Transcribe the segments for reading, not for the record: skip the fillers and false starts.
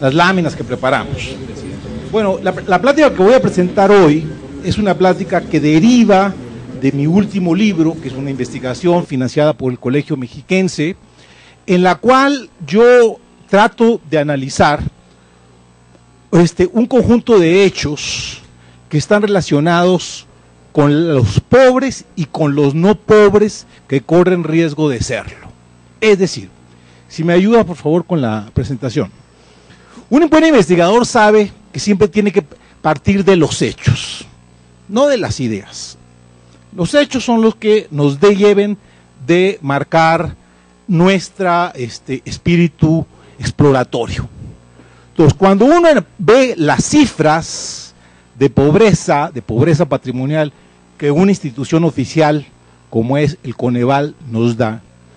las láminas que preparamos. Bueno, la plática que voy a presentar hoy es una plática que deriva de mi último libro, que es una investigación financiada por el Colegio Mexiquense, en la cual yo trato de analizar un conjunto de hechos que están relacionados con los pobres y con los no pobres que corren riesgo de serlo. Es decir, si me ayuda por favor con la presentación. Un buen investigador sabe que siempre tiene que partir de los hechos, no de las ideas. Los hechos son los que nos deben de marcar nuestro espíritu exploratorio. Entonces, cuando uno ve las cifras de pobreza patrimonial que una institución oficial como es el Coneval nos da,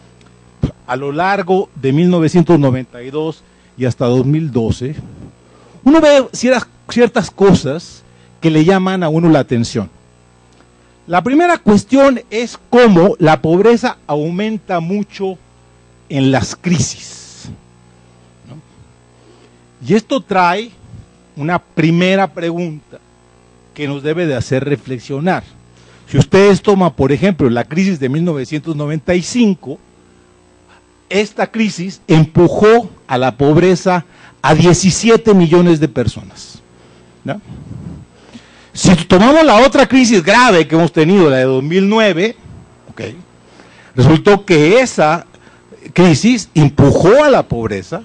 a lo largo de 1992 y hasta 2012, uno ve ciertas cosas que le llaman a uno la atención. La primera cuestión es cómo la pobreza aumenta mucho en las crisis, ¿no? Y esto trae una primera pregunta que nos debe de hacer reflexionar. Si ustedes toman, por ejemplo, la crisis de 1995, esta crisis empujó a la pobreza a 17 millones de personas, ¿no? Si tomamos la otra crisis grave que hemos tenido, la de 2009, resultó que esa crisis empujó a la pobreza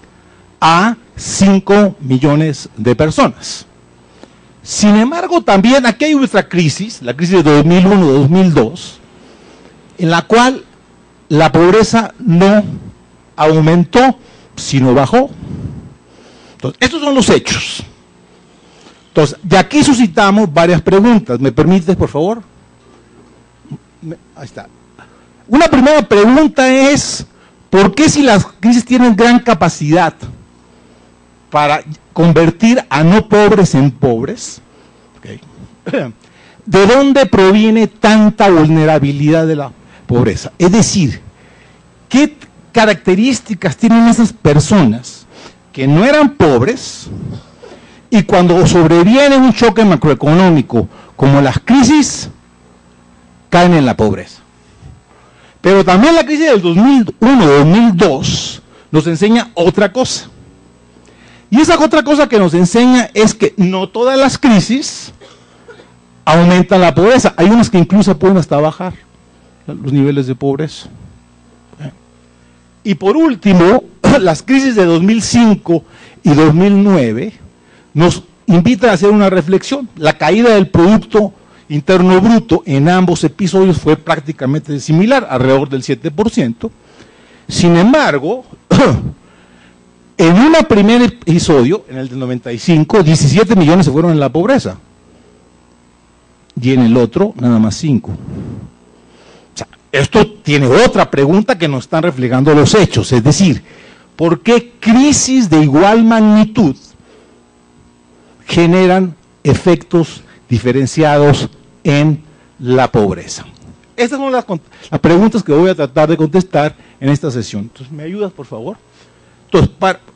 a 5 millones de personas. Sin embargo, también aquí hay otra crisis, la crisis de 2001-2002, en la cual la pobreza no aumentó, sino bajó. Entonces, estos son los hechos. Entonces, de aquí suscitamos varias preguntas. ¿Me permites, por favor? Ahí está. Una primera pregunta es, ¿por qué si las crisis tienen gran capacidad para convertir a no pobres en pobres? ¿De dónde proviene tanta vulnerabilidad de la pobreza? Es decir, ¿qué características tienen esas personas que no eran pobres y cuando sobreviene un choque macroeconómico como las crisis, caen en la pobreza? Pero también la crisis del 2001-2002 nos enseña otra cosa. Y esa otra cosa que nos enseña es que no todas las crisis aumentan la pobreza. Hay unas que incluso pueden hasta bajar los niveles de pobreza. Y por último, las crisis de 2005 y 2009 nos invitan a hacer una reflexión. La caída del Producto Interno Bruto en ambos episodios fue prácticamente similar, alrededor del 7%. Sin embargo, en un primer episodio, en el del 95, 17 millones se fueron en la pobreza. Y en el otro, nada más 5. O sea, esto tiene otra pregunta que nos están reflejando los hechos. Es decir, ¿por qué crisis de igual magnitud generan efectos diferenciados en la pobreza? Estas son las preguntas que voy a tratar de contestar en esta sesión. Entonces, ¿me ayudas, por favor? Entonces,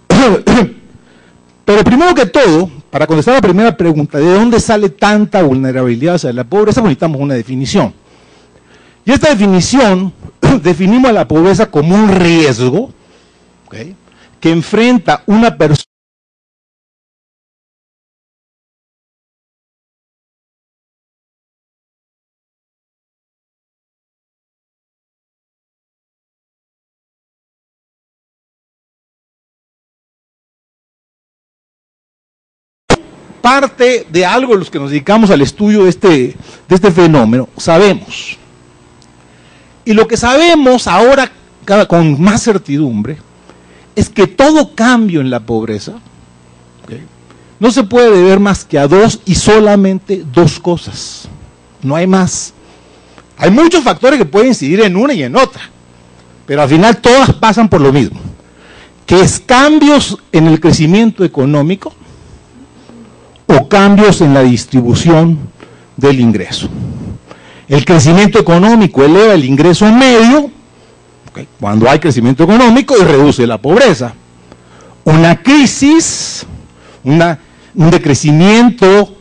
pero primero que todo, para contestar la primera pregunta, ¿de dónde sale tanta vulnerabilidad hacia la pobreza? Necesitamos una definición. Y esta definición, definimos a la pobreza como un riesgo, que enfrenta una persona parte de algo de los que nos dedicamos al estudio de este fenómeno, sabemos. Y lo que sabemos ahora con más certidumbre es que todo cambio en la pobreza no se puede deber más que a dos y solamente dos cosas. No hay más. Hay muchos factores que pueden incidir en una y en otra, pero al final todas pasan por lo mismo, que es cambios en el crecimiento económico o cambios en la distribución del ingreso. El crecimiento económico eleva el ingreso medio, cuando hay crecimiento económico, y reduce la pobreza. una crisis, un decrecimiento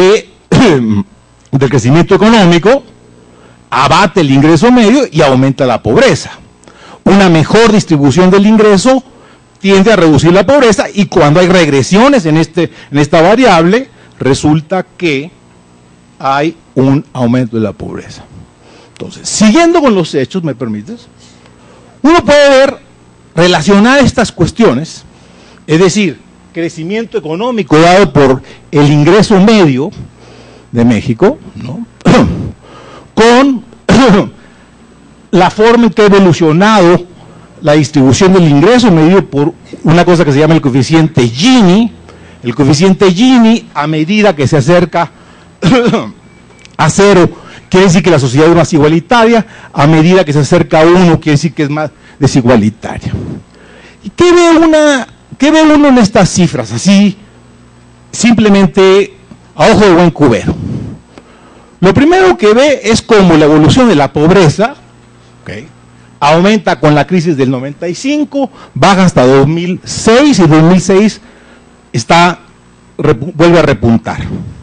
del crecimiento económico, abate el ingreso medio y aumenta la pobreza. Una mejor distribución del ingreso tiende a reducir la pobreza, y cuando hay regresiones en esta variable, resulta que hay un aumento de la pobreza. Entonces, siguiendo con los hechos, ¿me permites? Uno puede relacionar estas cuestiones, es decir, crecimiento económico dado por el ingreso medio de México, ¿no?, con la forma en que ha evolucionado la distribución del ingreso medido por una cosa que se llama el coeficiente Gini. El coeficiente Gini, a medida que se acerca a 0, quiere decir que la sociedad es más igualitaria; a medida que se acerca a 1, quiere decir que es más desigualitaria. ¿Y qué ve uno en estas cifras? Así, simplemente a ojo de buen cubero. Lo primero que ve es cómo la evolución de la pobreza, ¿okay?, aumenta con la crisis del 95, baja hasta 2006, y 2006 vuelve a repuntar.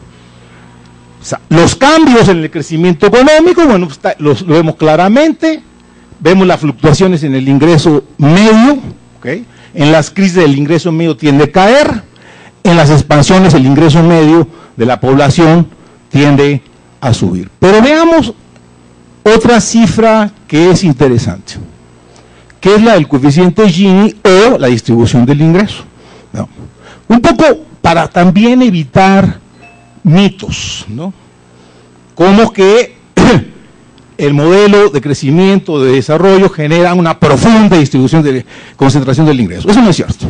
O sea, los cambios en el crecimiento económico, bueno, lo vemos claramente. Vemos las fluctuaciones en el ingreso medio, ¿okay? En las crisis el ingreso medio tiende a caer, en las expansiones el ingreso medio de la población tiende a subir. Pero veamos otra cifra que es interesante, que es la del coeficiente Gini o la distribución del ingreso. ¿No? Un poco para también evitar mitos, ¿no?, como que el modelo de crecimiento, de desarrollo, genera una profunda distribución de concentración del ingreso. Eso no es cierto.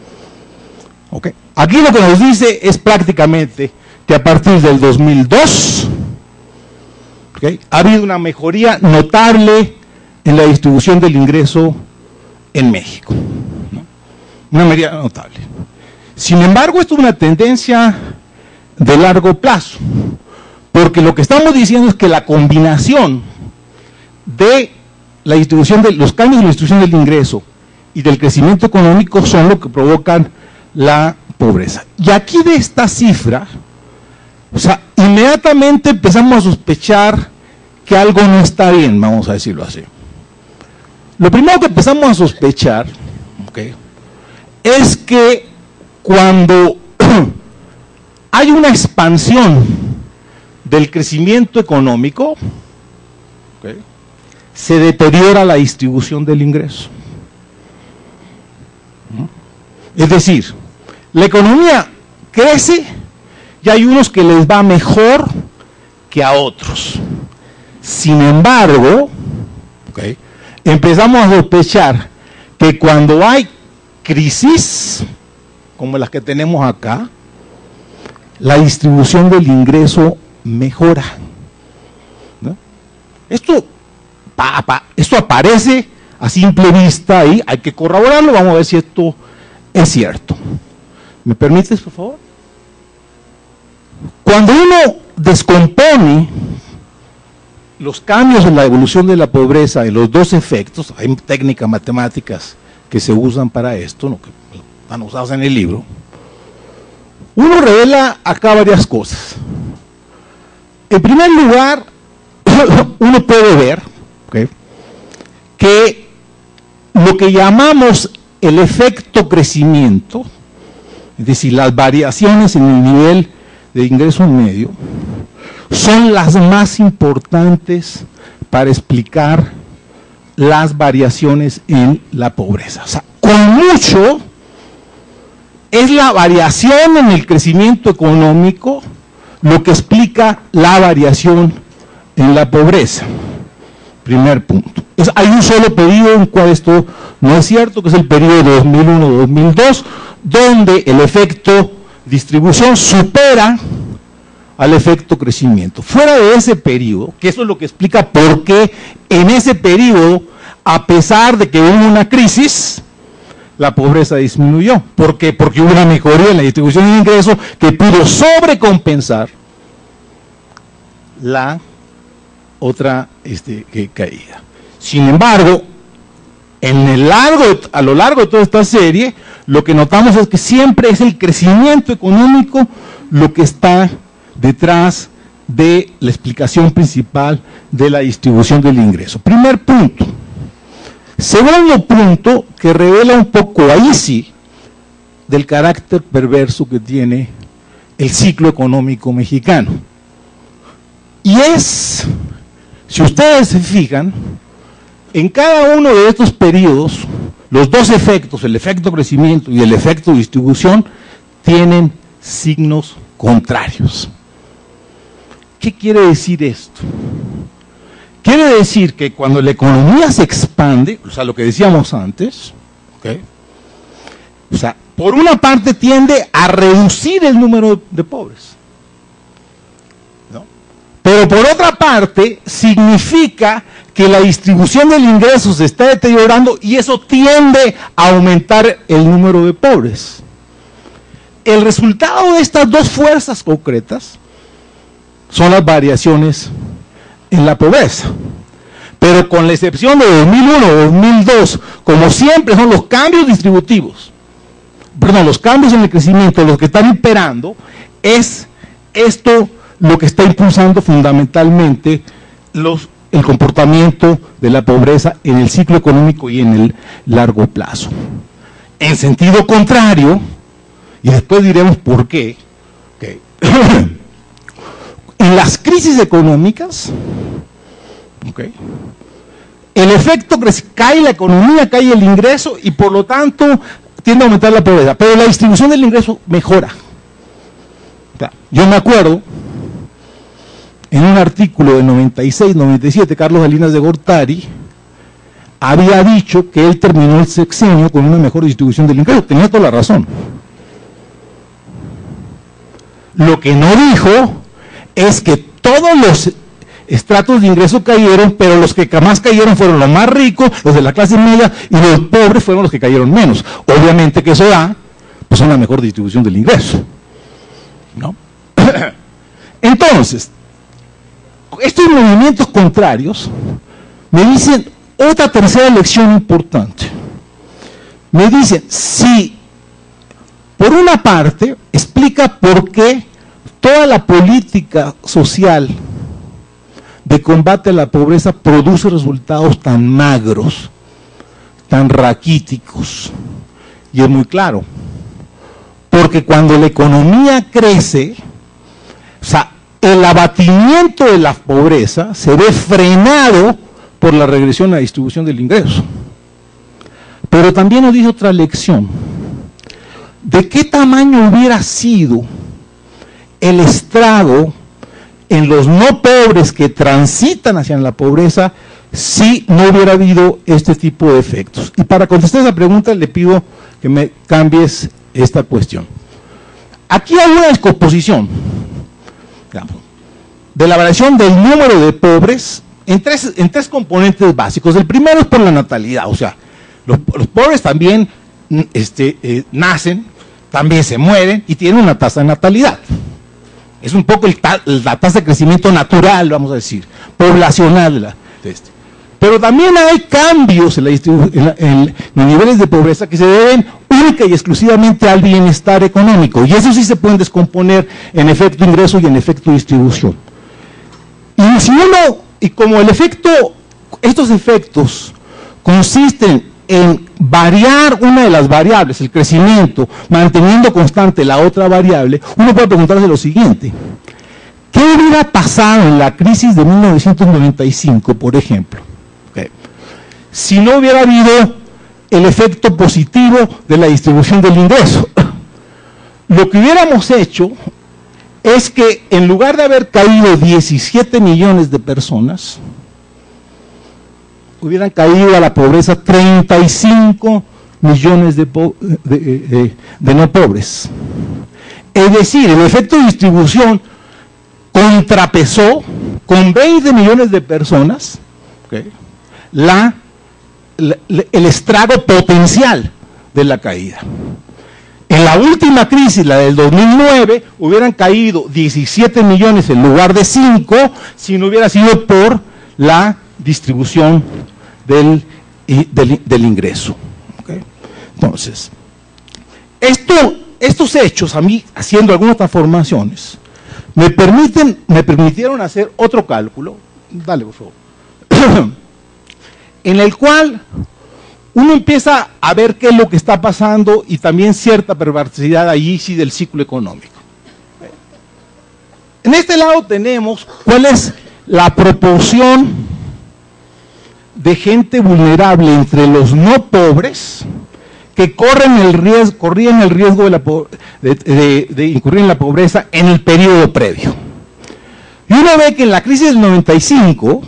¿Okay? Aquí lo que nos dice es prácticamente que a partir del 2002, ¿okay?, ha habido una mejoría notable en la distribución del ingreso en México, ¿no? Una mejoría notable. Sin embargo, esto es una tendencia de largo plazo, porque lo que estamos diciendo es que la combinación de la distribución de los cambios de la distribución del ingreso y del crecimiento económico son lo que provocan la pobreza. Y aquí de esta cifra, o sea, inmediatamente empezamos a sospechar que algo no está bien, vamos a decirlo así. Lo primero que empezamos a sospechar, ¿okay?, es que cuando hay una expansión del crecimiento económico, ¿okay?, se deteriora la distribución del ingreso. Es decir, la economía crece y hay unos que les va mejor que a otros. Sin embargo, ¿okay?, empezamos a sospechar que cuando hay crisis, como las que tenemos acá, la distribución del ingreso mejora, ¿no? Esto aparece a simple vista ahí, hay que corroborarlo, vamos a ver si esto es cierto. ¿Me permites, por favor? Cuando uno descompone los cambios en la evolución de la pobreza y los dos efectos, hay técnicas matemáticas que se usan para esto, ¿no?, que están usadas en el libro, uno revela acá varias cosas. En primer lugar, uno puede ver, ¿okay?, que lo que llamamos el efecto crecimiento, es decir, las variaciones en el nivel de ingreso medio, son las más importantes para explicar las variaciones en la pobreza. O sea, con mucho es la variación en el crecimiento económico lo que explica la variación en la pobreza. Primer punto. Hay un solo periodo en el cual esto no es cierto, que es el periodo 2001-2002, donde el efecto distribución supera al efecto crecimiento. Fuera de ese periodo, que eso es lo que explica por qué en ese periodo, a pesar de que hubo una crisis, la pobreza disminuyó. ¿Por qué? Porque hubo una mejoría en la distribución de ingresos que pudo sobrecompensar la otra caída. Sin embargo, a lo largo de toda esta serie, lo que notamos es que siempre es el crecimiento económico lo que está detrás de la explicación principal de la distribución del ingreso. Primer punto. Segundo punto, que revela un poco, ahí sí, del carácter perverso que tiene el ciclo económico mexicano. Y es, si ustedes se fijan, en cada uno de estos periodos, los dos efectos, el efecto crecimiento y el efecto distribución, tienen signos contrarios. ¿Qué quiere decir esto? Quiere decir que cuando la economía se expande, o sea, lo que decíamos antes, ¿okay? O sea, por una parte tiende a reducir el número de pobres, ¿no? Pero por otra parte significa que la distribución del ingreso se está deteriorando y eso tiende a aumentar el número de pobres. El resultado de estas dos fuerzas concretas son las variaciones en la pobreza. Pero con la excepción de 2001 o 2002, como siempre son los cambios distributivos, perdón, los cambios en el crecimiento, los que están imperando, es esto lo que está impulsando fundamentalmente el comportamiento de la pobreza en el ciclo económico y en el largo plazo. En sentido contrario, y después diremos por qué, okay. En las crisis económicas, okay, el efecto cae la economía, cae el ingreso y por lo tanto tiende a aumentar la pobreza, pero la distribución del ingreso mejora. O sea, yo me acuerdo, en un artículo de 96-97, Carlos Salinas de Gortari había dicho que él terminó el sexenio con una mejor distribución del ingreso. Tenía toda la razón. Lo que no dijo es que todos los estratos de ingreso cayeron, pero los que más cayeron fueron los más ricos, los de la clase media, y los pobres fueron los que cayeron menos. Obviamente que eso da pues una mejor distribución del ingreso, ¿no? Entonces, estos movimientos contrarios me dicen otra tercera lección importante. Me dicen, si por una parte explica por qué toda la política social de combate a la pobreza produce resultados tan magros, tan raquíticos, y es muy claro, porque cuando la economía crece, o sea, el abatimiento de la pobreza se ve frenado por la regresión a la distribución del ingreso. Pero también nos dice otra lección, ¿de qué tamaño hubiera sido el estrago en los no pobres que transitan hacia la pobreza si no hubiera habido este tipo de efectos? Y para contestar esa pregunta le pido que me cambies esta cuestión. Aquí hay una descomposición, digamos, de la variación del número de pobres en tres componentes básicos. El primero es por la natalidad, o sea, los pobres también nacen, también se mueren y tienen una tasa de natalidad. Es un poco la tasa de crecimiento natural, vamos a decir, poblacional de este. Pero también hay cambios en los niveles de pobreza que se deben única y exclusivamente al bienestar económico. Y eso sí se pueden descomponer en efecto ingreso y en efecto distribución. Y como estos efectos consisten en variar una de las variables, el crecimiento, manteniendo constante la otra variable, uno puede preguntarse lo siguiente: ¿qué hubiera pasado en la crisis de 1995, por ejemplo? Okay. Si no hubiera habido el efecto positivo de la distribución del ingreso. Lo que hubiéramos hecho es que en lugar de haber caído 17 millones de personas, hubieran caído a la pobreza 35 millones de no pobres. Es decir, el efecto de distribución contrapesó con 20 millones de personas, ¿okay?, el estrago potencial de la caída. En la última crisis, la del 2009, hubieran caído 17 millones en lugar de 5 si no hubiera sido por la distribución del del ingreso. ¿Okay? Entonces, estos hechos, a mí, haciendo algunas transformaciones, me permitieron hacer otro cálculo, dale por favor, en el cual uno empieza a ver qué es lo que está pasando y también cierta perversidad allí sí del ciclo económico. En este lado tenemos cuál es la proporción de gente vulnerable entre los no pobres que corrían el riesgo de incurrir en la pobreza en el periodo previo. Y uno ve que en la crisis del 95,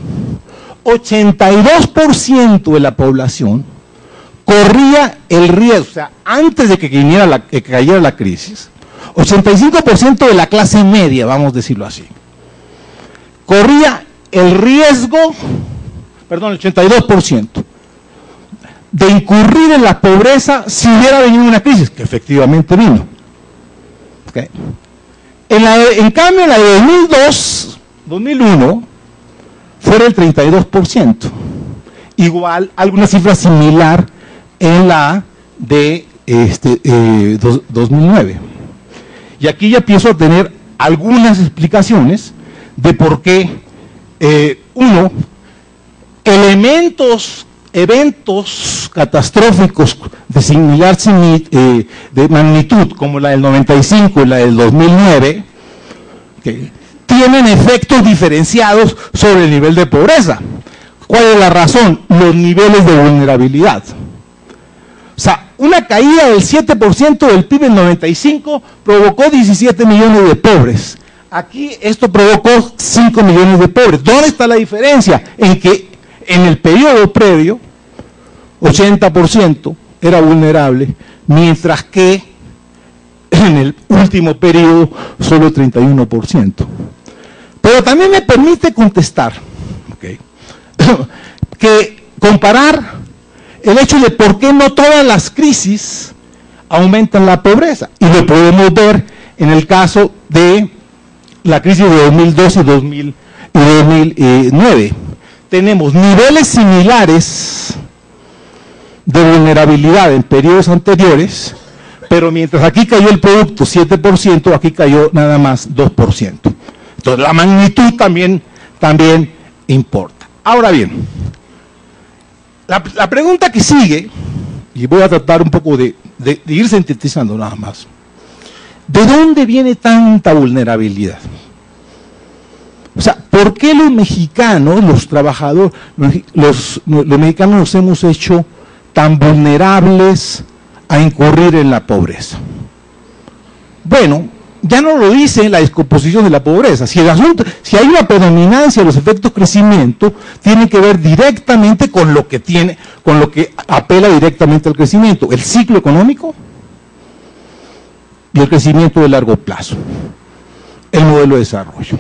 82% de la población corría el riesgo, o sea, antes de que cayera la crisis, 85% de la clase media, vamos a decirlo así, corría el riesgo, el 82%, de incurrir en la pobreza si hubiera venido una crisis, que efectivamente vino. ¿Okay? En cambio, en la de 2001, fue el 32%. Igual, alguna cifra similar en la de 2009. Y aquí ya empiezo a tener algunas explicaciones de por qué, eventos catastróficos de magnitud como la del 95 y la del 2009, que tienen efectos diferenciados sobre el nivel de pobreza. ¿Cuál es la razón? Los niveles de vulnerabilidad. O sea, una caída del 7% del PIB en 95 provocó 17 millones de pobres. Aquí esto provocó 5 millones de pobres. ¿Dónde está la diferencia? En que en el periodo previo, 80% era vulnerable, mientras que en el último periodo solo 31%. Pero también me permite contestar, ¿okay? que comparar el hecho de por qué no todas las crisis aumentan la pobreza. Y lo podemos ver en el caso de la crisis de 2002 y 2009. Tenemos niveles similares de vulnerabilidad en periodos anteriores, pero mientras aquí cayó el producto 7%, aquí cayó nada más 2%. Entonces la magnitud también importa. Ahora bien, la pregunta que sigue, y voy a tratar un poco de ir sintetizando nada más, ¿de dónde viene tanta vulnerabilidad? O sea, ¿por qué los mexicanos, los trabajadores, los mexicanos nos hemos hecho tan vulnerables a incurrir en la pobreza? Bueno, ya no lo dice la descomposición de la pobreza. Si hay una predominancia de los efectos crecimiento, tiene que ver directamente con lo que apela directamente al crecimiento, el ciclo económico y el crecimiento de largo plazo, el modelo de desarrollo.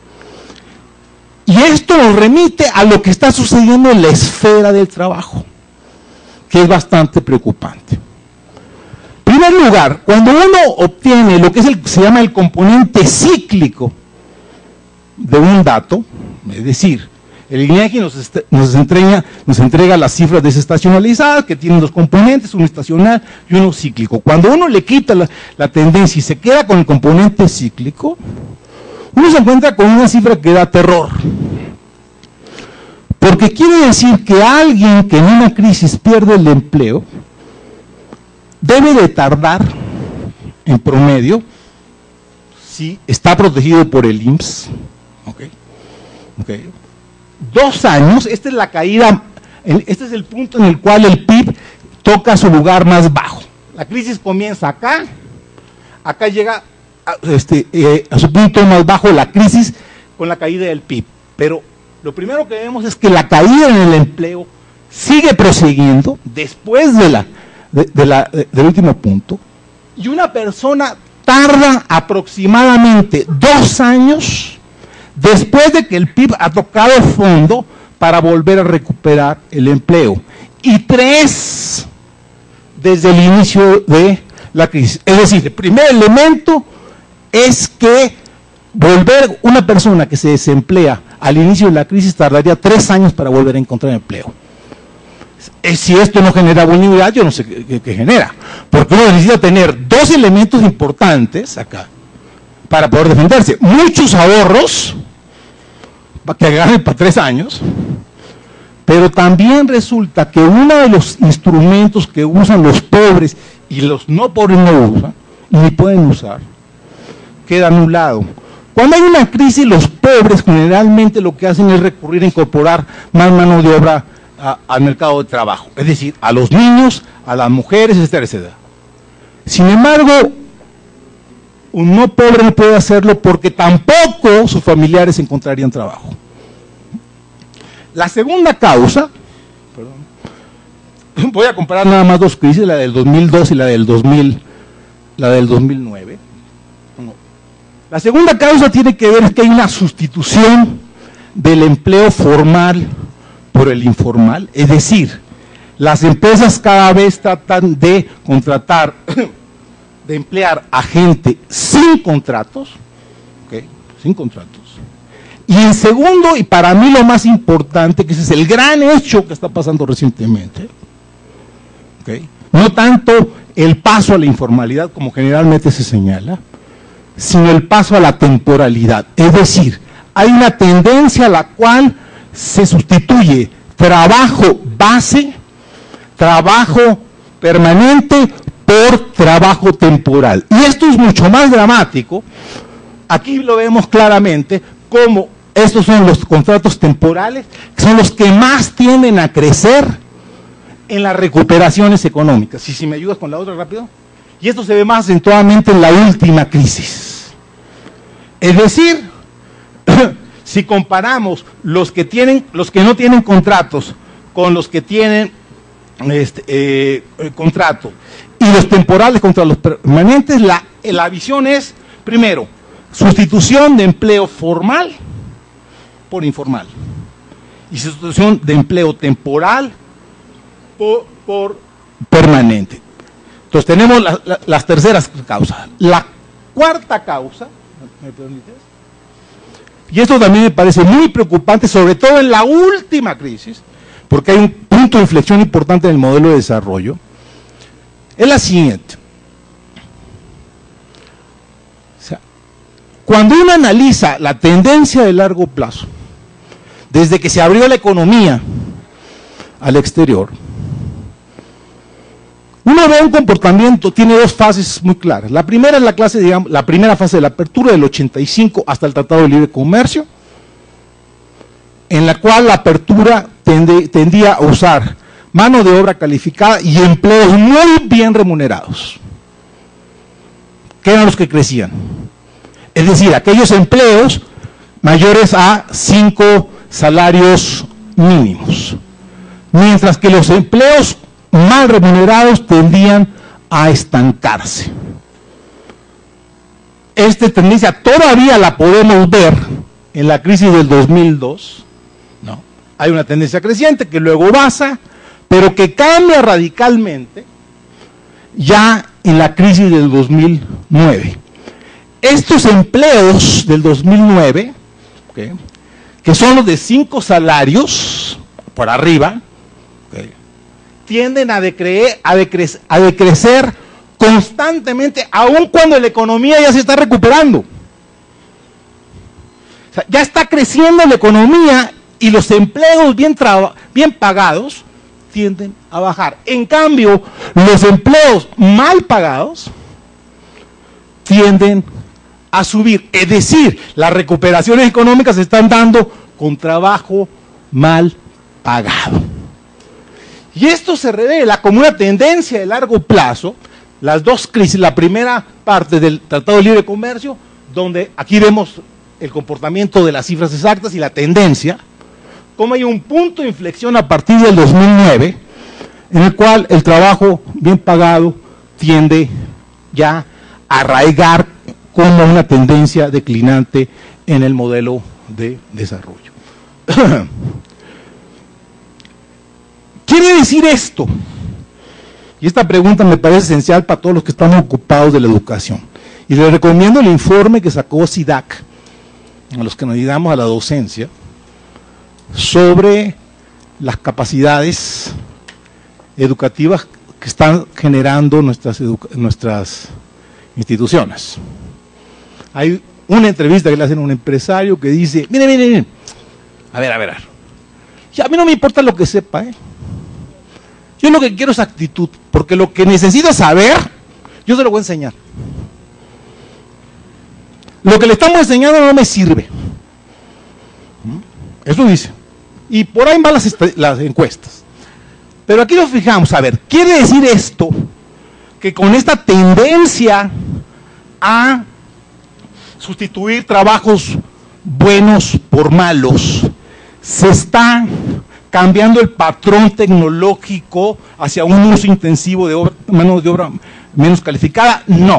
Y esto nos remite a lo que está sucediendo en la esfera del trabajo, que es bastante preocupante. En primer lugar, cuando uno obtiene lo que se llama el componente cíclico de un dato, es decir, el INEGI nos entrega las cifras desestacionalizadas que tienen dos componentes, uno estacional y uno cíclico. Cuando uno le quita la tendencia y se queda con el componente cíclico, uno se encuentra con una cifra que da terror. Porque quiere decir que alguien que en una crisis pierde el empleo debe de tardar, en promedio, si está protegido por el IMSS, 2 años. Esta es la caída, este es el punto en el cual el PIB toca su lugar más bajo. La crisis comienza acá llega a su punto más bajo la crisis con la caída del PIB. Pero lo primero que vemos es que la caída en el empleo sigue prosiguiendo después del último punto, y una persona tarda aproximadamente 2 años después de que el PIB ha tocado fondo para volver a recuperar el empleo, y 3 desde el inicio de la crisis. Es decir, el primer elemento es que volver una persona que se desemplea al inicio de la crisis tardaría 3 años para volver a encontrar empleo. Si esto no genera buena yo no sé qué genera. Porque uno necesita tener dos elementos importantes acá para poder defenderse. Muchos ahorros, que ganen para 3 años, pero también resulta que uno de los instrumentos que usan los pobres y los no pobres no usan, y ni pueden usar, queda anulado. Cuando hay una crisis, los pobres generalmente lo que hacen es recurrir a incorporar más mano de obra al mercado de trabajo, es decir, a los niños, a las mujeres, etcétera, etcétera. Sin embargo, un no pobre no puede hacerlo porque tampoco sus familiares encontrarían trabajo. La segunda causa, voy a comparar nada más dos crisis, la del 2002 y la del 2009. La segunda causa tiene que ver que hay una sustitución del empleo formal por el informal, es decir, las empresas cada vez tratan de contratar, de emplear a gente sin contratos, ¿okay? Sin contratos. Y en segundo, y para mí lo más importante, que ese es el gran hecho que está pasando recientemente, ¿okay? No tanto el paso a la informalidad, como generalmente se señala, sino el paso a la temporalidad. Es decir, hay una tendencia a la cual se sustituye trabajo base, trabajo permanente, por trabajo temporal. Y esto es mucho más dramático. Aquí lo vemos claramente como estos son los contratos temporales, que son los que más tienden a crecer en las recuperaciones económicas. Y si me ayudas con la otra rápido. Y esto se ve más acentuadamente en la última crisis. Es decir, si comparamos los que no tienen contratos con los que tienen contrato y los temporales contra los permanentes, la visión es, primero, sustitución de empleo formal por informal y sustitución de empleo temporal por permanente. Entonces tenemos las terceras causas. La cuarta causa, ¿me permites? Y esto también me parece muy preocupante, sobre todo en la última crisis, porque hay un punto de inflexión importante en el modelo de desarrollo, es la siguiente. O sea, cuando uno analiza la tendencia de largo plazo, desde que se abrió la economía al exterior, uno ve un comportamiento, tiene dos fases muy claras. La primera es la primera fase de la apertura del 85 hasta el Tratado de Libre Comercio, en la cual la apertura tendía a usar mano de obra calificada y empleos muy bien remunerados, que eran los que crecían. Es decir, aquellos empleos mayores a 5 salarios mínimos, mientras que los empleos mal remunerados tendían a estancarse. Esta tendencia todavía la podemos ver en la crisis del 2002, ¿no? Hay una tendencia creciente que luego baja, pero que cambia radicalmente ya en la crisis del 2009. Estos empleos del 2009, ¿okay?, que son los de 5 salarios por arriba, ¿okay?, tienden a decrecer constantemente, aun cuando la economía ya se está recuperando. O sea, ya está creciendo la economía y los empleos bien pagados tienden a bajar. En cambio, los empleos mal pagados tienden a subir. Es decir, las recuperaciones económicas se están dando con trabajo mal pagado. Y esto se revela como una tendencia de largo plazo. Las dos crisis, la primera parte del Tratado de Libre Comercio, donde aquí vemos el comportamiento de las cifras exactas y la tendencia, como hay un punto de inflexión a partir del 2009, en el cual el trabajo bien pagado tiende ya a arraigar como una tendencia declinante en el modelo de desarrollo. Quiere decir esto, y esta pregunta me parece esencial para todos los que estamos ocupados de la educación, y les recomiendo el informe que sacó SIDAC, a los que nos dedicamos a la docencia, sobre las capacidades educativas que están generando nuestras instituciones. Hay una entrevista que le hacen a un empresario que dice, mire, a ver, ya a mí no me importa lo que sepa, yo lo que quiero es actitud, porque lo que necesito saber, yo se lo voy a enseñar. Lo que le estamos enseñando no me sirve. Eso dice. Y por ahí van las encuestas. Pero aquí nos fijamos, a ver, ¿quiere decir esto? Que con esta tendencia a sustituir trabajos buenos por malos, se está cambiando el patrón tecnológico hacia un uso intensivo de mano de obra menos calificada. No.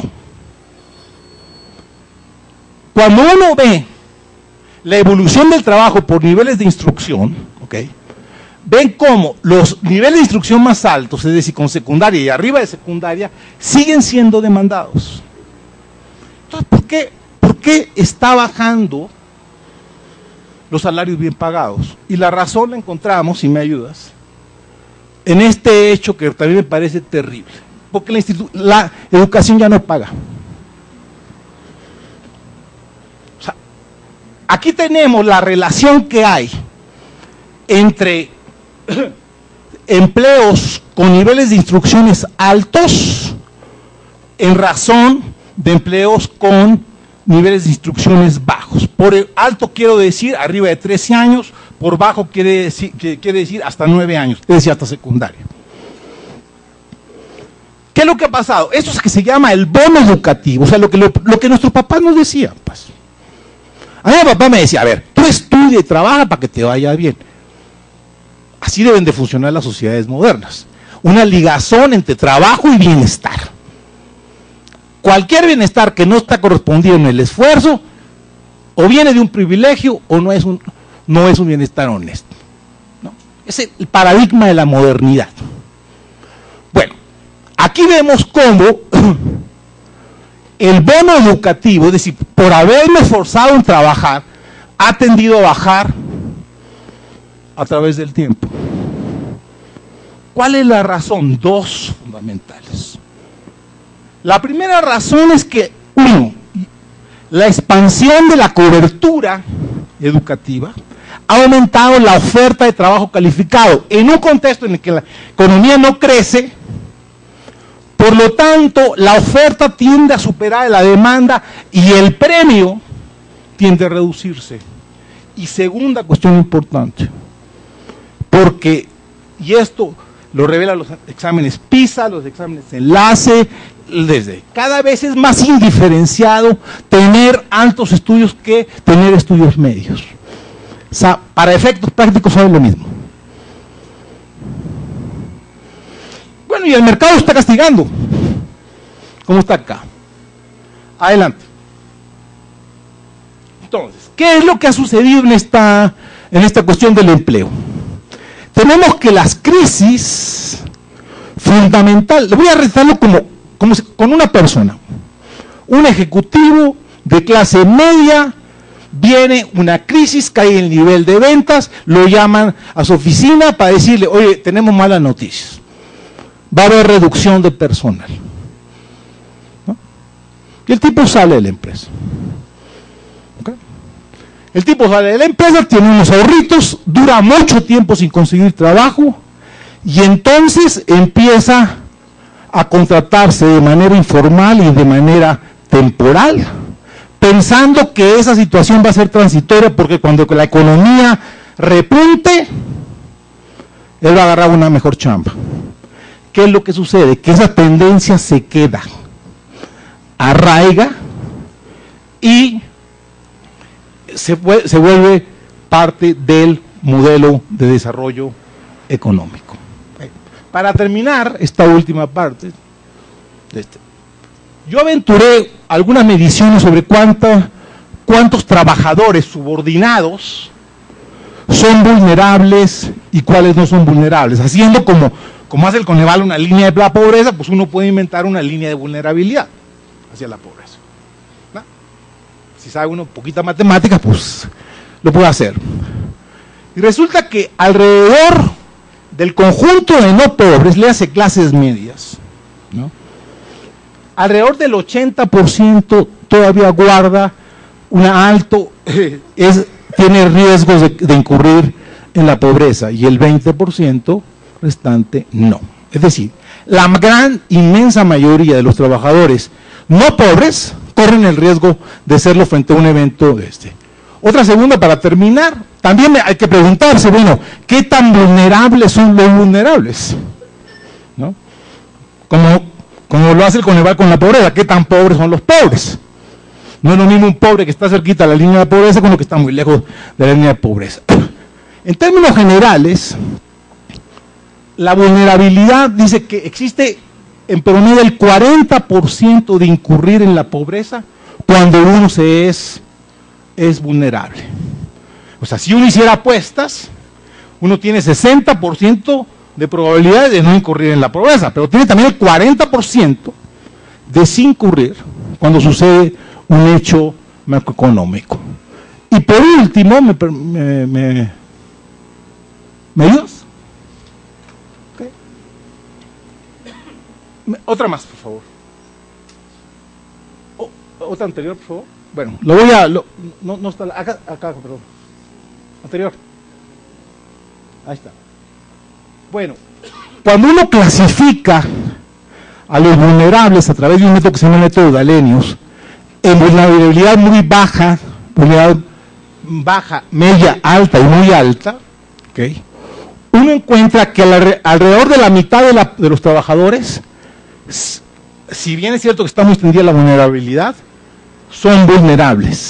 Cuando uno ve la evolución del trabajo por niveles de instrucción, ven cómo los niveles de instrucción más altos, es decir, con secundaria y arriba de secundaria, siguen siendo demandados. Entonces, ¿por qué está bajando los salarios bien pagados? Y la razón la encontramos, si me ayudas, en este hecho que también me parece terrible. Porque la educación ya no paga. O sea, aquí tenemos la relación que hay entre empleos con niveles de instrucciones altos en razón de empleos con niveles de instrucciones bajos. Por alto quiero decir arriba de 13 años, por bajo quiere decir hasta 9 años, es decir, hasta secundaria. ¿Qué es lo que ha pasado? Esto es que se llama el bono educativo, o sea, lo que nuestros papás nos decían. Pues. A mí mi papá me decía, a ver, tú estudia y trabaja para que te vaya bien. Así deben de funcionar las sociedades modernas. Una ligazón entre trabajo y bienestar. Cualquier bienestar que no está correspondido en el esfuerzo, o viene de un privilegio, o no es un bienestar honesto. ¿No? Es el paradigma de la modernidad. Bueno, aquí vemos cómo el bono educativo, es decir, por haberme esforzado en trabajar, ha tendido a bajar a través del tiempo. ¿Cuál es la razón? Dos fundamentales. La primera razón es que, uno, la expansión de la cobertura educativa ha aumentado la oferta de trabajo calificado en un contexto en el que la economía no crece. Por lo tanto, la oferta tiende a superar la demanda y el premio tiende a reducirse. Y segunda cuestión importante, porque, y esto lo revelan los exámenes PISA, los exámenes enlace, cada vez es más indiferenciado tener altos estudios que tener estudios medios. O sea, para efectos prácticos es lo mismo. Bueno, y el mercado está castigando. ¿Cómo está acá? Adelante. Entonces, ¿qué es lo que ha sucedido en esta cuestión del empleo? Tenemos que las crisis fundamentales, voy a retratarlo con una persona, un ejecutivo de clase media, viene una crisis, cae el nivel de ventas, lo llaman a su oficina para decirle, oye, tenemos malas noticias, va a haber reducción de personal. ¿No? Y el tipo sale de la empresa. ¿Okay? El tipo sale de la empresa, tiene unos ahorritos, dura mucho tiempo sin conseguir trabajo, y entonces empieza a contratarse de manera informal y de manera temporal, pensando que esa situación va a ser transitoria porque cuando la economía repunte, él va a agarrar una mejor chamba. ¿Qué es lo que sucede? Que esa tendencia se queda, arraiga y se vuelve parte del modelo de desarrollo económico. Para terminar esta última parte, yo aventuré algunas mediciones sobre cuántos trabajadores subordinados son vulnerables y cuáles no son vulnerables. Haciendo como hace el Coneval una línea de la pobreza, pues uno puede inventar una línea de vulnerabilidad hacia la pobreza. ¿No? Si sabe uno poquita matemática, pues lo puede hacer. Y resulta que alrededor del conjunto de no pobres, le hace clases medias, ¿no? Alrededor del 80% todavía guarda una alto, tiene riesgos de incurrir en la pobreza, y el 20% restante no. Es decir, la gran, inmensa mayoría de los trabajadores no pobres corren el riesgo de serlo frente a un evento de este. Otra segunda, para terminar, también hay que preguntarse, bueno, ¿qué tan vulnerables son los vulnerables? ¿No? Como lo hace el Coneval con la pobreza, ¿qué tan pobres son los pobres? No es lo mismo un pobre que está cerquita de la línea de pobreza con lo que está muy lejos de la línea de pobreza. En términos generales, la vulnerabilidad dice que existe en promedio el 40% de incurrir en la pobreza cuando uno es vulnerable. O sea, si uno hiciera apuestas, uno tiene 60% de probabilidad de no incurrir en la pobreza, pero tiene también el 40% de sí incurrir cuando sucede un hecho macroeconómico. Y por último, ¿me ayudas? Okay. Otra más, por favor. Otra anterior, por favor. Bueno, lo voy a... no está... Acá, perdón. Anterior. Ahí está. Bueno, cuando uno clasifica a los vulnerables a través de un método que se llama método de Arrhenius, en vulnerabilidad muy baja, vulnerabilidad baja, media, alta y muy alta, ¿okay? Uno encuentra que alrededor de la mitad de los trabajadores, si bien es cierto que está muy extendida la vulnerabilidad, son vulnerables.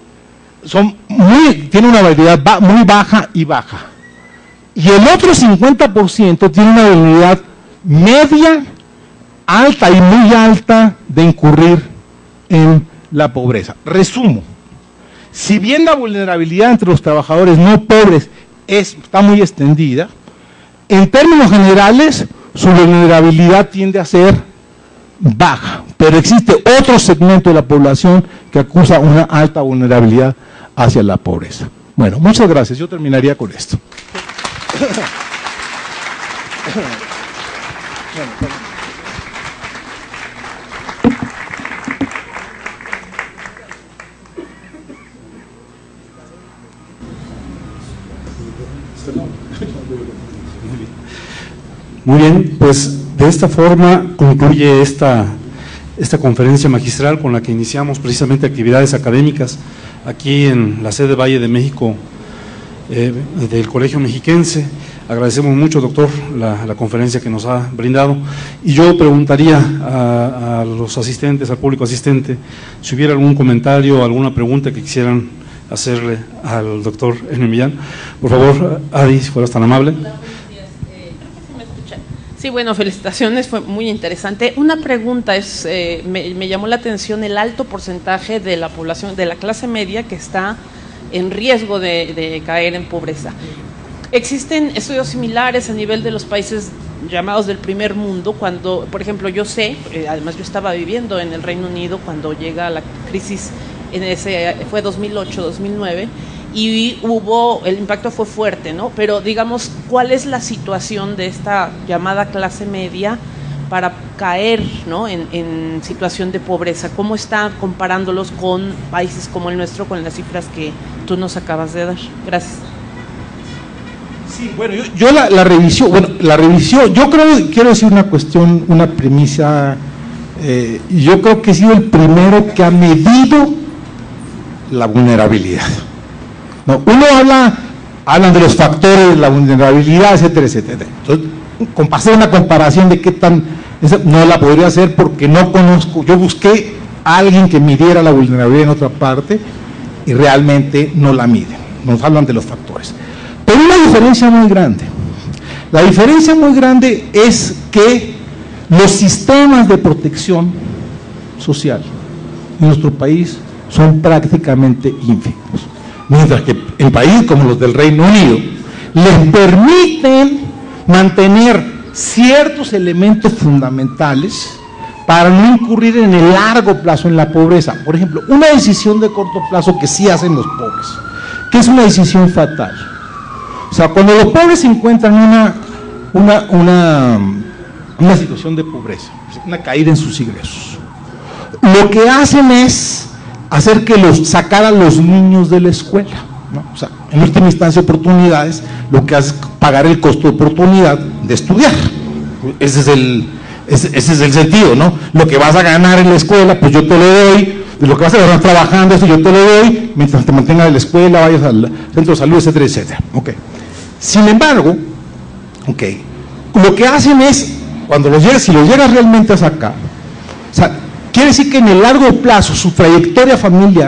Tienen una vulnerabilidad muy baja y baja. Y el otro 50% tiene una vulnerabilidad media, alta y muy alta de incurrir en la pobreza. Resumo, si bien la vulnerabilidad entre los trabajadores no pobres está muy extendida, en términos generales su vulnerabilidad tiende a ser baja, pero existe otro segmento de la población que acusa una alta vulnerabilidad hacia la pobreza. Bueno, muchas gracias, yo terminaría con esto. Muy bien, pues de esta forma concluye esta conferencia magistral con la que iniciamos precisamente actividades académicas aquí en la sede Valle de México del Colegio Mexiquense. Agradecemos mucho, doctor, la conferencia que nos ha brindado, y yo preguntaría a los asistentes, al público asistente, si hubiera algún comentario o alguna pregunta que quisieran hacerle al doctor Hermínio Millán. Por favor, Adi, si fueras tan amable. Sí, bueno, felicitaciones, fue muy interesante. Una pregunta me llamó la atención el alto porcentaje de la población, de la clase media, que está en riesgo de caer en pobreza. ¿Existen estudios similares a nivel de los países llamados del primer mundo? Cuando, por ejemplo, yo sé, además yo estaba viviendo en el Reino Unido cuando llega la crisis, fue 2008-2009, y el impacto fue fuerte, ¿no? Pero digamos, ¿cuál es la situación de esta llamada clase media para caer, ¿no?, en situación de pobreza? ¿Cómo está comparándolos con países como el nuestro, con las cifras que tú nos acabas de dar? Gracias. Sí, bueno, yo la revisión, yo quiero decir una cuestión, una premisa, yo creo que he sido el primero que ha medido la vulnerabilidad. No, uno hablan de los factores de la vulnerabilidad, etcétera, etcétera. Entonces, hacer una comparación de qué tan, no la podría hacer porque no conozco. Yo busqué a alguien que midiera la vulnerabilidad en otra parte y realmente no la miden. Nos hablan de los factores. Pero hay una diferencia muy grande. La diferencia muy grande es que los sistemas de protección social en nuestro país son prácticamente ínfimos. Mientras que en países como los del Reino Unido les permiten mantener ciertos elementos fundamentales para no incurrir en el largo plazo en la pobreza. Por ejemplo, una decisión de corto plazo que sí hacen los pobres, que es una decisión fatal. O sea, cuando los pobres encuentran una situación de pobreza, una caída en sus ingresos. Lo que hacen es hacer que sacar a los niños de la escuela, ¿no? O sea, en última instancia, oportunidades, lo que hace es pagar el costo de oportunidad de estudiar. Ese es el sentido, ¿no? Lo que vas a ganar en la escuela, pues yo te lo doy, de lo que vas a ganar trabajando, eso yo te lo doy, mientras te mantengas en la escuela, vayas al centro de salud, etcétera, etcétera. Okay. Sin embargo, lo que hacen es, si los llegas realmente a sacar, o sea, quiere decir que en el largo plazo su trayectoria familiar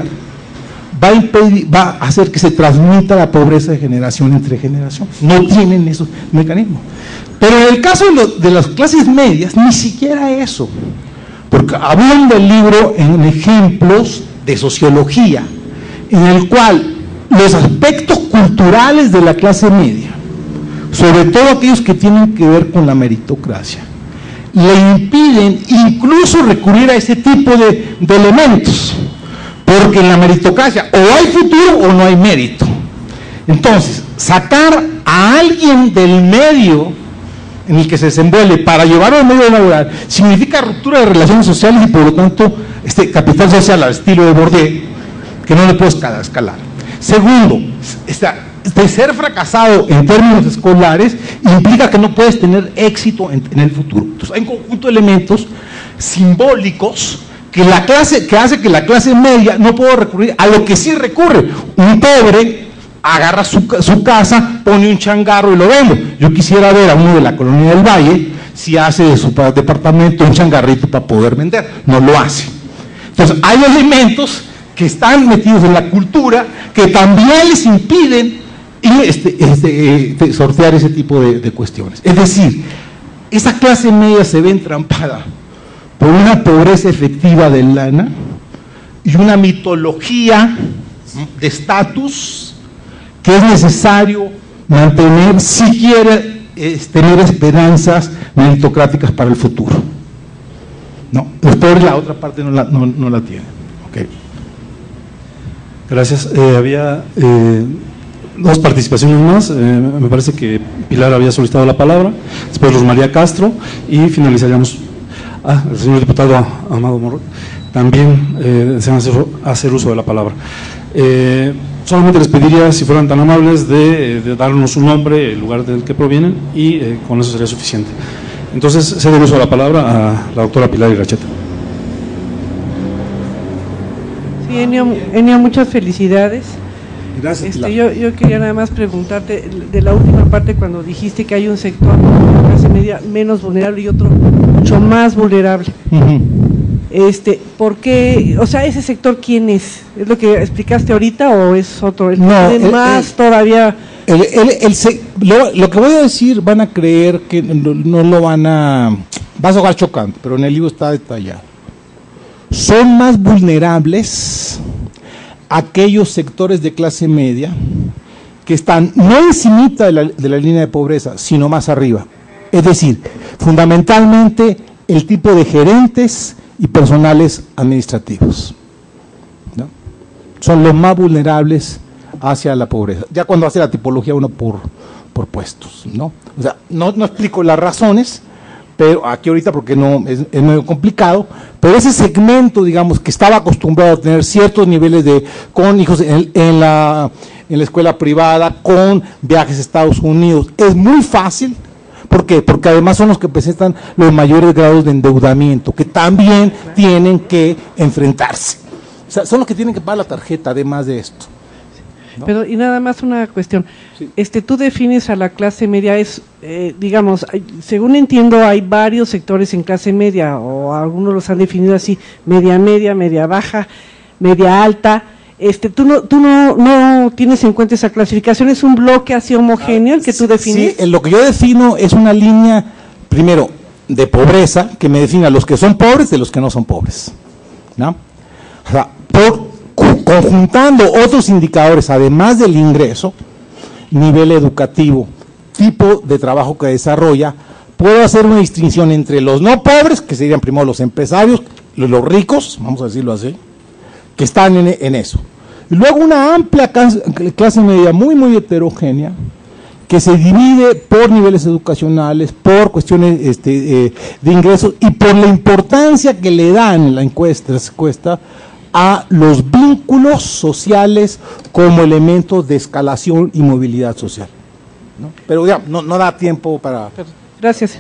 va a hacer que se transmita la pobreza de generación entre generación. No tienen esos mecanismos. Pero en el caso de las clases medias, ni siquiera eso. Porque hablando del libro en ejemplos de sociología, en el cual los aspectos culturales de la clase media, sobre todo aquellos que tienen que ver con la meritocracia, le impiden incluso recurrir a ese tipo de elementos, porque en la meritocracia o hay futuro o no hay mérito. Entonces, sacar a alguien del medio en el que se desenvuelve para llevarlo al medio laboral significa ruptura de relaciones sociales y por lo tanto capital social al estilo de Bourdieu, que no le puede escalar. Segundo, de ser fracasado en términos escolares implica que no puedes tener éxito en el futuro. Entonces hay un conjunto de elementos simbólicos que hace que la clase media no pueda recurrir a lo que sí recurre. Un pobre agarra su casa, pone un changarro y lo vende. Yo quisiera ver a uno de la Colonia del Valle si hace de su departamento un changarrito para poder vender. No lo hace. Entonces hay elementos que están metidos en la cultura que también les impiden sortear ese tipo de cuestiones. Es decir, esa clase media se ve entrampada por una pobreza efectiva de lana y una mitología de estatus que es necesario mantener si quiere tener esperanzas meritocráticas para el futuro. No, los pobres la otra parte no la tienen. Okay. Gracias. Había dos participaciones más. Me parece que Pilar había solicitado la palabra, después Rosmaría Castro y finalizaríamos. El señor diputado Amado Morro también desean hacer uso de la palabra. Solamente les pediría, si fueran tan amables, de darnos un nombre, el lugar del que provienen, y con eso sería suficiente. Entonces, cedo el uso de la palabra a la doctora Pilar Iracheta. Sí, Enio, muchas felicidades. Gracias. Yo quería nada más preguntarte de la última parte, cuando dijiste que hay un sector de clase media menos vulnerable y otro mucho más vulnerable. ¿Por qué? O sea, ¿ese sector quién es? ¿Es lo que explicaste ahorita o es otro? Todavía. Lo que voy a decir van a creer que no lo van a... Va a sonar chocante, pero en el libro está detallado. Son más vulnerables aquellos sectores de clase media que están no encimita de la línea de pobreza, sino más arriba. Es decir, fundamentalmente el tipo de gerentes y personales administrativos, ¿no? Son los más vulnerables hacia la pobreza. Ya cuando hace la tipología uno por puestos, ¿no? O sea, no explico las razones, pero aquí ahorita porque no es medio complicado, pero ese segmento, digamos, que estaba acostumbrado a tener ciertos niveles con hijos en la escuela privada, con viajes a Estados Unidos, es muy fácil. ¿Por qué? Porque además son los que presentan los mayores grados de endeudamiento, que también tienen que enfrentarse. O sea, son los que tienen que pagar la tarjeta, además de esto, ¿no? Pero, y nada más una cuestión. Sí. Tú defines a la clase media, digamos, según entiendo, hay varios sectores en clase media, o algunos los han definido así: media, media baja, media alta. Tú no tienes en cuenta esa clasificación, es un bloque así homogéneo el que tú defines. Sí, lo que yo defino es una línea, primero, de pobreza, que me define a los que son pobres de los que no son pobres, ¿no? O sea, conjuntando otros indicadores, además del ingreso, nivel educativo, tipo de trabajo que desarrolla, puedo hacer una distinción entre los no pobres, que serían primero los empresarios, los ricos, vamos a decirlo así, que están en eso. Y luego una amplia clase media muy, muy heterogénea, que se divide por niveles educacionales, por cuestiones de ingresos y por la importancia que le dan en la encuesta a los vínculos sociales como elementos de escalación y movilidad social, ¿no? Pero ya, no da tiempo para... Gracias.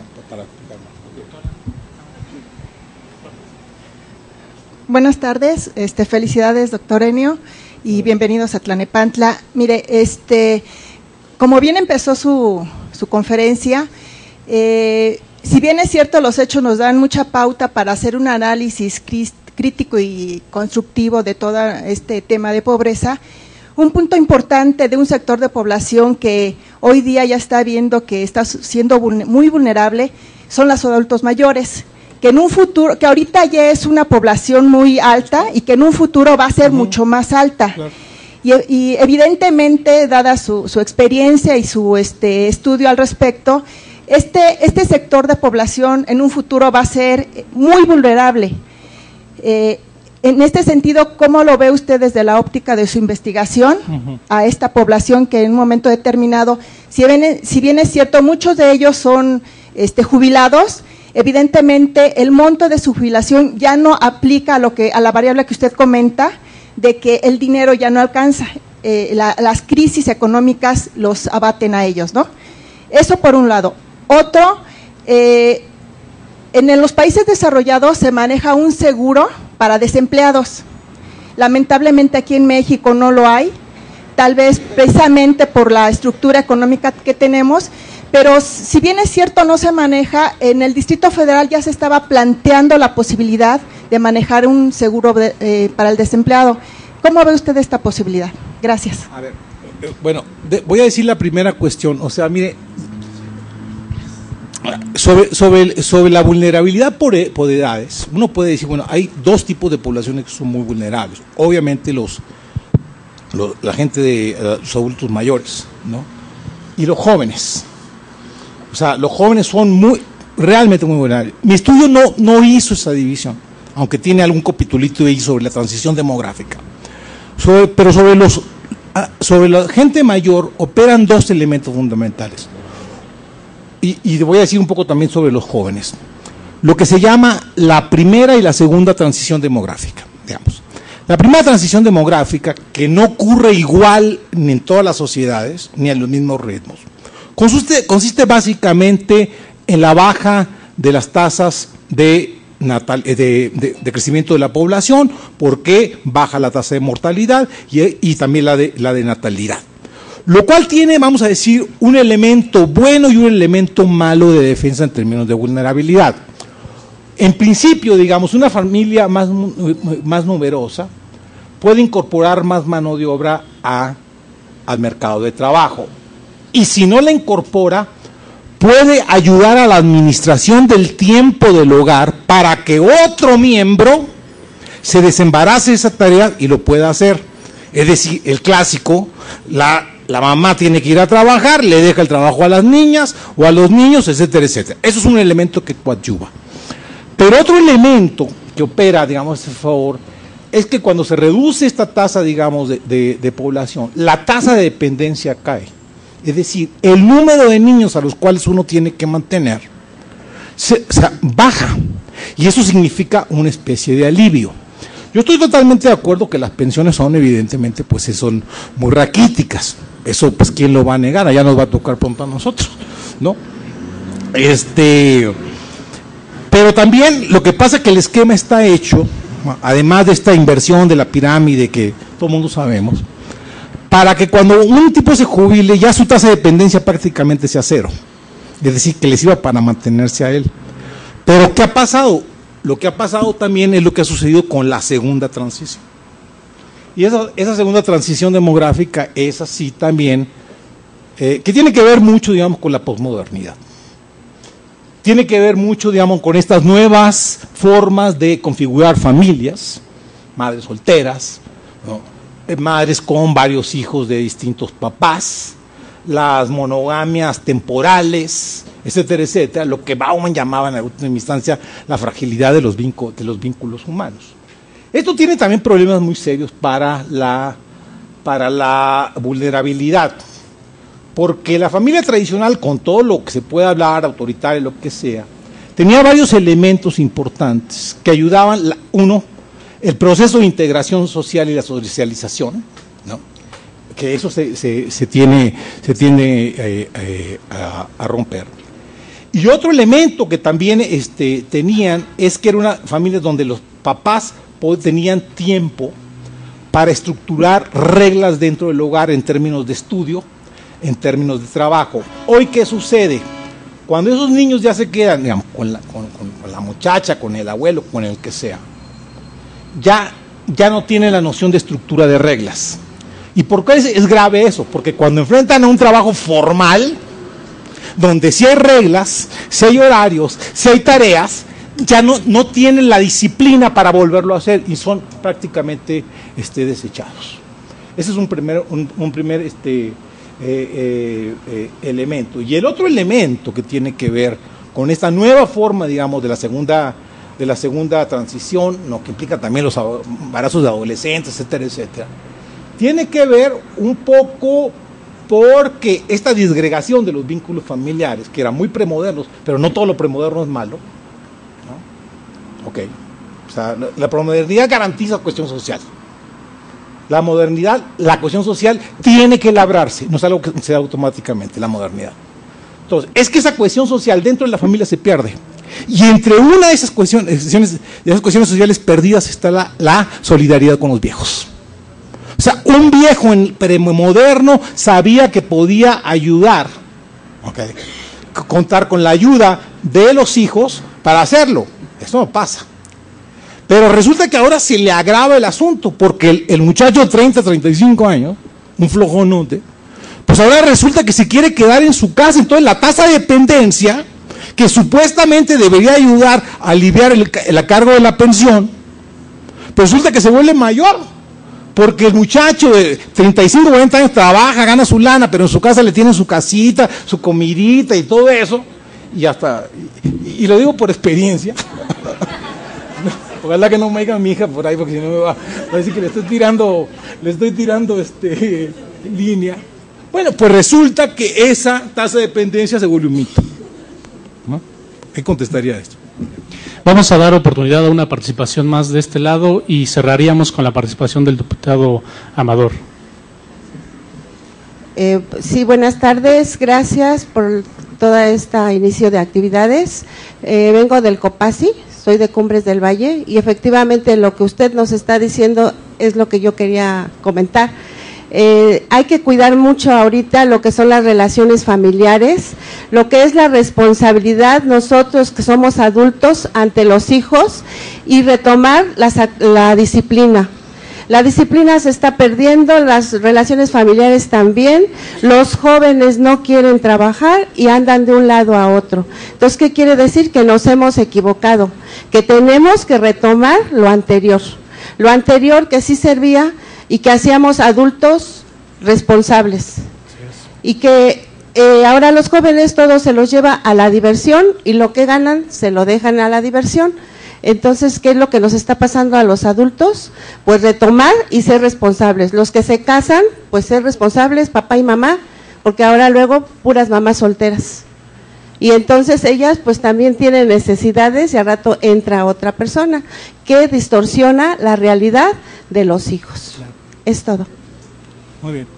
Buenas tardes, felicidades, doctor Enio, y bienvenidos a Tlanepantla. Mire, como bien empezó su conferencia, si bien es cierto, los hechos nos dan mucha pauta para hacer un análisis crítico y constructivo de todo este tema de pobreza, un punto importante de un sector de población que hoy día ya está viendo que está siendo muy vulnerable son los adultos mayores, que en un futuro, que ahorita ya es una población muy alta y que en un futuro va a ser mucho más alta. Claro. Y evidentemente, dada su experiencia y su estudio al respecto, este sector de población en un futuro va a ser muy vulnerable. En este sentido, ¿cómo lo ve usted desde la óptica de su investigación a esta población que en un momento determinado, si bien es cierto, muchos de ellos son jubilados? Evidentemente, el monto de su jubilación ya no aplica a la variable que usted comenta, de que el dinero ya no alcanza, las crisis económicas los abaten a ellos, ¿no? Eso por un lado. Otro, en los países desarrollados se maneja un seguro para desempleados. Lamentablemente aquí en México no lo hay, tal vez precisamente por la estructura económica que tenemos. Pero si bien es cierto no se maneja, en el Distrito Federal ya se estaba planteando la posibilidad de manejar un seguro para el desempleado. ¿Cómo ve usted esta posibilidad? Gracias. A ver, bueno, voy a decir la primera cuestión. O sea, mire, sobre la vulnerabilidad por edades, uno puede decir, bueno, hay dos tipos de poblaciones que son muy vulnerables. Obviamente la gente de los adultos mayores, ¿no? Y los jóvenes. O sea, los jóvenes son realmente muy vulnerables. Mi estudio no hizo esa división, aunque tiene algún capitulito ahí sobre la transición demográfica. Pero sobre la gente mayor operan dos elementos fundamentales. Y voy a decir un poco también sobre los jóvenes. Lo que se llama la primera y la segunda transición demográfica, digamos. La primera transición demográfica, que no ocurre igual ni en todas las sociedades, ni a los mismos ritmos, consiste básicamente en la baja de las tasas de crecimiento de la población, porque baja la tasa de mortalidad y también la de natalidad. Lo cual tiene, vamos a decir, un elemento bueno y un elemento malo de defensa en términos de vulnerabilidad. En principio, digamos, una familia más numerosa puede incorporar más mano de obra al mercado de trabajo. Y si no la incorpora, puede ayudar a la administración del tiempo del hogar para que otro miembro se desembarace de esa tarea y lo pueda hacer. Es decir, el clásico, la mamá tiene que ir a trabajar, le deja el trabajo a las niñas o a los niños, etcétera, etcétera. Eso es un elemento que coadyuva. Pero otro elemento que opera, digamos, a favor, es que cuando se reduce esta tasa, digamos, de población, la tasa de dependencia cae. Es decir, el número de niños a los cuales uno tiene que mantener baja, y eso significa una especie de alivio. Yo estoy totalmente de acuerdo que las pensiones son, evidentemente, pues son muy raquíticas. Eso, pues, ¿quién lo va a negar? Allá nos va a tocar pronto a nosotros, ¿no? Pero también lo que pasa es que el esquema está hecho, además de esta inversión de la pirámide que todo el mundo sabemos, para que cuando un tipo se jubile ya su tasa de dependencia prácticamente sea cero. Es decir, que le sirva para mantenerse a él. Pero ¿qué ha pasado? Lo que ha pasado también es lo que ha sucedido con la segunda transición. Y esa segunda transición demográfica es así también, que tiene que ver mucho, digamos, con la posmodernidad. Tiene que ver mucho, digamos, con estas nuevas formas de configurar familias, madres solteras, ¿no? Madres con varios hijos de distintos papás, las monogamias temporales, etcétera, etcétera, lo que Bauman llamaba en última instancia la fragilidad de los vínculos humanos. Esto tiene también problemas muy serios para la vulnerabilidad, Porque la familia tradicional, con todo lo que se puede hablar, autoritaria, lo que sea, tenía varios elementos importantes que ayudaban, uno, el proceso de integración social y la socialización, ¿no? Que eso se tiende a romper. Y otro elemento que también tenían es que era una familia donde los papás tenían tiempo para estructurar reglas dentro del hogar en términos de estudio, en términos de trabajo. Hoy, ¿qué sucede? Cuando esos niños ya se quedan, digamos, con la muchacha, con el abuelo, con el que sea, ya no tienen la noción de estructura de reglas. ¿Y por qué es grave eso? Porque cuando enfrentan a un trabajo formal, donde sí hay reglas, sí hay horarios, sí hay tareas, ya no tienen la disciplina para volverlo a hacer y son prácticamente desechados. Ese es un primer elemento. Y el otro elemento que tiene que ver con esta nueva forma, digamos, de la segunda transición, ¿no? Que implica también los embarazos de adolescentes, etcétera, etcétera, tiene que ver un poco porque esta disgregación de los vínculos familiares, que eran muy premodernos, pero no todo lo premoderno es malo, ¿no? Ok, o sea, la premodernidad garantiza cuestión social. La modernidad, la cuestión social tiene que labrarse, no es algo que se da automáticamente, la modernidad. Entonces, es que esa cohesión social dentro de la familia se pierde. Y entre una de esas cohesiones sociales perdidas está la solidaridad con los viejos. O sea, un viejo premoderno sabía que podía ayudar, okay, contar con la ayuda de los hijos para hacerlo. Eso no pasa. Pero resulta que ahora se le agrava el asunto, porque el muchacho de 30, 35 años, un flojonote, pues ahora resulta que se quiere quedar en su casa. Entonces la tasa de dependencia, que supuestamente debería ayudar a aliviar el cargo de la pensión, pues resulta que se vuelve mayor. Porque el muchacho de 35, 40 años trabaja, gana su lana, pero en su casa le tienen su casita, su comidita y todo eso, y lo digo por experiencia. Ojalá que no me diga mi hija por ahí, porque si no me va a decir que le estoy tirando línea. Bueno, pues resulta que esa tasa de dependencia se vuelve un mito, ¿no? ¿Qué contestaría esto? Vamos a dar oportunidad a una participación más de este lado y cerraríamos con la participación del diputado Amador. Sí, buenas tardes, gracias por todo este inicio de actividades. Vengo del COPASI, soy de Cumbres del Valle y efectivamente lo que usted nos está diciendo es lo que yo quería comentar. Hay que cuidar mucho ahorita lo que son las relaciones familiares, lo que es la responsabilidad nosotros que somos adultos ante los hijos y retomar la disciplina. La disciplina se está perdiendo, las relaciones familiares también, los jóvenes no quieren trabajar y andan de un lado a otro. Entonces, ¿qué quiere decir? Que nos hemos equivocado, que tenemos que retomar lo anterior que sí servía y que hacíamos adultos responsables. Y que ahora los jóvenes todo se los lleva a la diversión y lo que ganan se lo dejan a la diversión. Entonces, ¿qué es lo que nos está pasando a los adultos? Pues retomar y ser responsables. Los que se casan, pues ser responsables, papá y mamá, porque ahora luego puras mamás solteras. Y entonces ellas pues también tienen necesidades y al rato entra otra persona que distorsiona la realidad de los hijos. Claro. Es todo. Muy bien.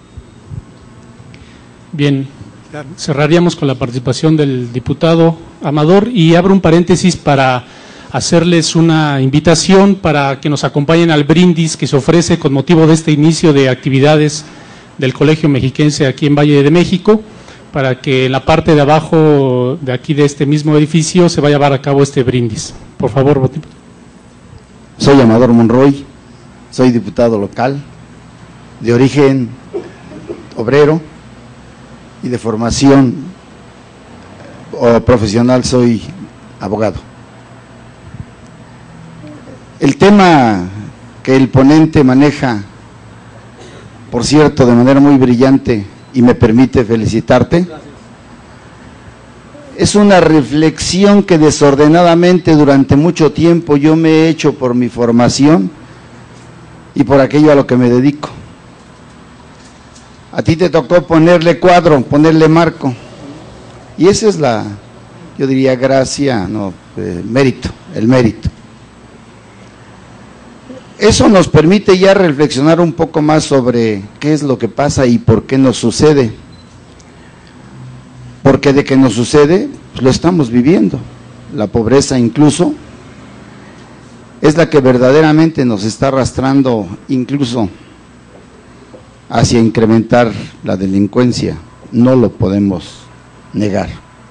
Bien, cerraríamos con la participación del diputado Amador y abro un paréntesis para hacerles una invitación para que nos acompañen al brindis que se ofrece con motivo de este inicio de actividades del Colegio Mexiquense aquí en Valle de México, para que en la parte de abajo de aquí de este mismo edificio se vaya a llevar a cabo este brindis. Por favor, Botín. Soy Amador Monroy, soy diputado local, de origen obrero y de formación profesional soy abogado. El tema que el ponente maneja, por cierto, de manera muy brillante, y me permite felicitarte, es una reflexión que desordenadamente durante mucho tiempo yo me he hecho por mi formación y por aquello a lo que me dedico. A ti te tocó ponerle cuadro, ponerle marco. Y esa es la, yo diría, gracia, no, mérito, el mérito. Eso nos permite ya reflexionar un poco más sobre qué es lo que pasa y por qué nos sucede. Porque de que nos sucede, pues lo estamos viviendo. La pobreza incluso es la que verdaderamente nos está arrastrando incluso hacia incrementar la delincuencia. No lo podemos negar.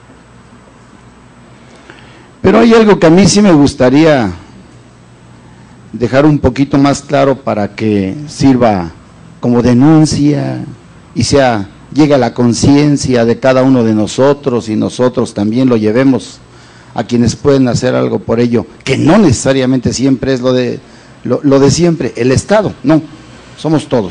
Pero hay algo que a mí sí me gustaría dejar un poquito más claro para que sirva como denuncia y llegue a la conciencia de cada uno de nosotros y nosotros también lo llevemos a quienes pueden hacer algo por ello, que no necesariamente siempre es lo de siempre, el Estado, no, somos todos.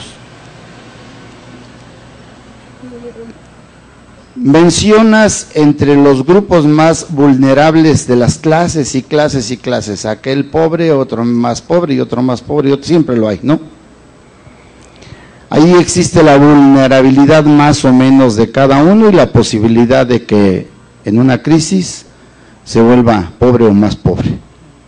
Mencionas entre los grupos más vulnerables de las clases y clases y clases, aquel pobre, otro más pobre y otro más pobre, y otro, siempre lo hay, ¿no? Ahí existe la vulnerabilidad más o menos de cada uno y la posibilidad de que en una crisis se vuelva pobre o más pobre.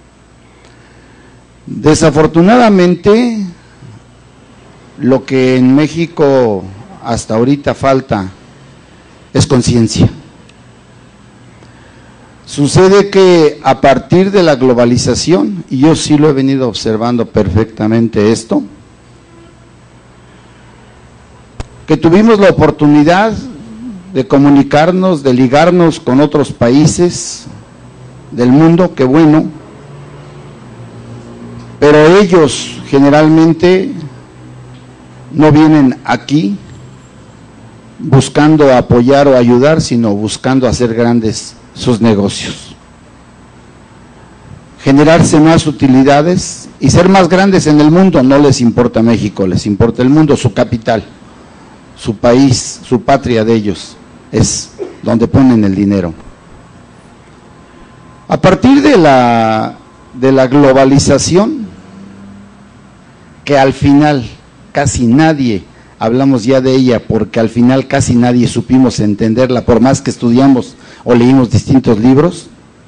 Desafortunadamente, lo que en México hasta ahorita falta es conciencia. Sucede que a partir de la globalización, y yo sí lo he venido observando perfectamente esto, que tuvimos la oportunidad de comunicarnos, de ligarnos con otros países del mundo, qué bueno, pero ellos generalmente no vienen aquí buscando apoyar o ayudar, sino buscando hacer grandes sus negocios, generarse más utilidades y ser más grandes en el mundo. No les importa México, les importa el mundo, su capital, su país, su patria de ellos, es donde ponen el dinero. A partir de la globalización, que al final casi nadie hablamos ya de ella, porque al final casi nadie supimos entenderla, por más que estudiamos o leímos distintos libros,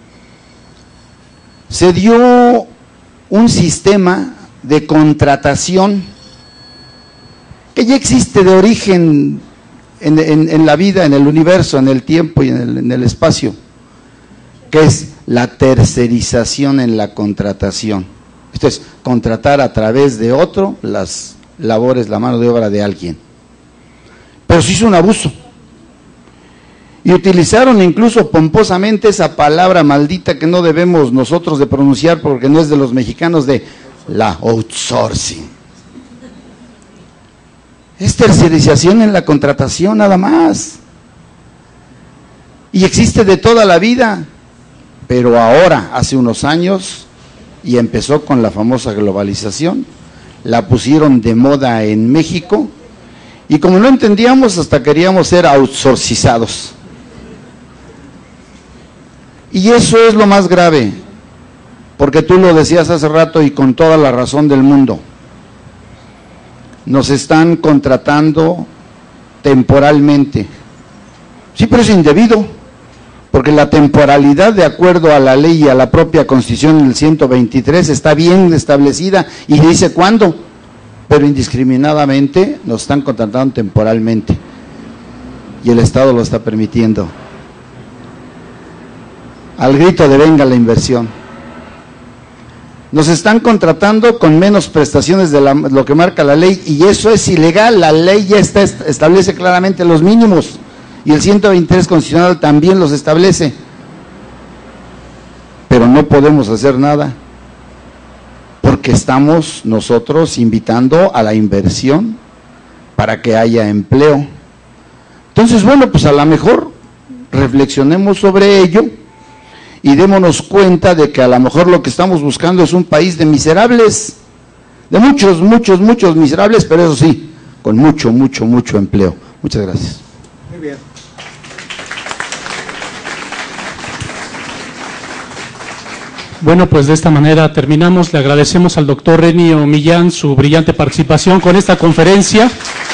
se dio un sistema de contratación que ya existe de origen en la vida, en el universo, en el tiempo y en el espacio, que es la tercerización en la contratación. Esto es contratar a través de otro las labores, la mano de obra de alguien. Pero se hizo un abuso. Y utilizaron incluso pomposamente esa palabra maldita que no debemos nosotros de pronunciar porque no es de los mexicanos, de la outsourcing. Es tercerización en la contratación nada más. Y existe de toda la vida. Pero ahora, hace unos años, y empezó con la famosa globalización, la pusieron de moda en México, y como no entendíamos, hasta queríamos ser outsourcizados. Y eso es lo más grave, porque tú lo decías hace rato y con toda la razón del mundo. Nos están contratando temporalmente. Sí, pero es indebido, porque la temporalidad, de acuerdo a la ley y a la propia Constitución en el 123, está bien establecida y dice cuándo, pero indiscriminadamente nos están contratando temporalmente y el Estado lo está permitiendo. Al grito de venga la inversión. Nos están contratando con menos prestaciones de lo que marca la ley, y eso es ilegal. La ley ya establece claramente los mínimos, y el 123 constitucional también los establece. Pero no podemos hacer nada, porque estamos nosotros invitando a la inversión para que haya empleo. Entonces, bueno, pues a lo mejor reflexionemos sobre ello y démonos cuenta de que a lo mejor lo que estamos buscando es un país de miserables, de muchos, muchos, muchos miserables, pero eso sí, con mucho, mucho, mucho empleo. Muchas gracias. Muy bien. Bueno, pues de esta manera terminamos. Le agradecemos al doctor Renio Millán su brillante participación con esta conferencia.